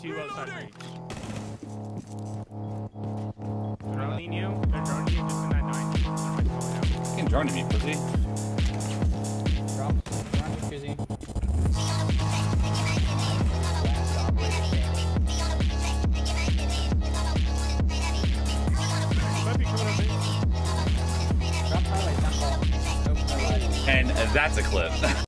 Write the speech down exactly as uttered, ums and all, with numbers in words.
two outside range. Droning you? They're droning you just in that nine. You can drone to me, pussy. Drop. Drop me, Kizzy. Might be coming up big. Drop highlight, not ball. Nope, highlight. And that's a clip.